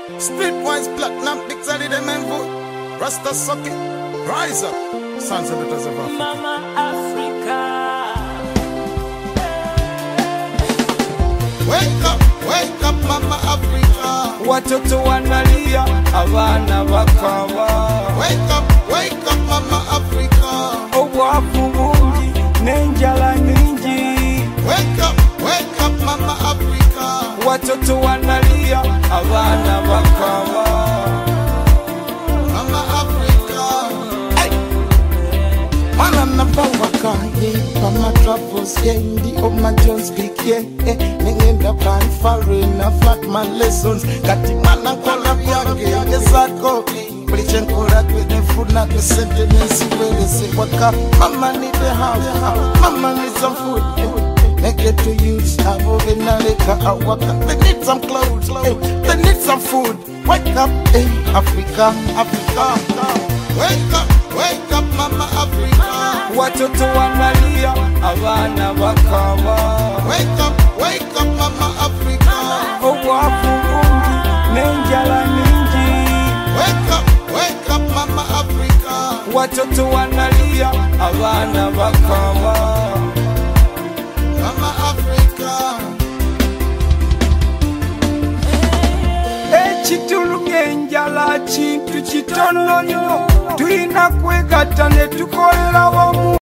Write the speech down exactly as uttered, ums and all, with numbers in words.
Streetwise platinum, big sally them and vote. Rasta socket, rise up, sons and daughters of Africa. Mama Africa. Wake up, wake up, Mama Africa. Watoto wanalia, abana bakawa. Wake up, wake up, Mama Africa. Obwavu bungi, nenjala ningi. Wake up, wake up, Mama Africa. Watoto wanalia, abana bakawa. Mama Africa. Hey. Mana nabawaka, yeah. Mama travels, yeah. Ndi Oma Jones speak, yeah. Ningenda plan foreign, I flat my lessons. Kati mana kola byange, yezako. Preaching kola with the food, not the sentence. Where they say, waka. Mama need the house, Mama need some food, yeah. Make it to use, I move in a liquor, I walk up. They need some clothes, hey. They need some food. Wake up, hey, Africa, Africa. Wake up, wake up, Mama Africa. Watoto wanalia, abana bakawa. Wake up, wake up, Mama Africa. Obwavu bungi, nenjala ningi. Wake up, wake up, Mama Africa. Watoto wanalia, abana bakawa. Mama Africa. Ekitulumye njala kintu kitono nnyo, tulina kwegatta ne tukolera wamu.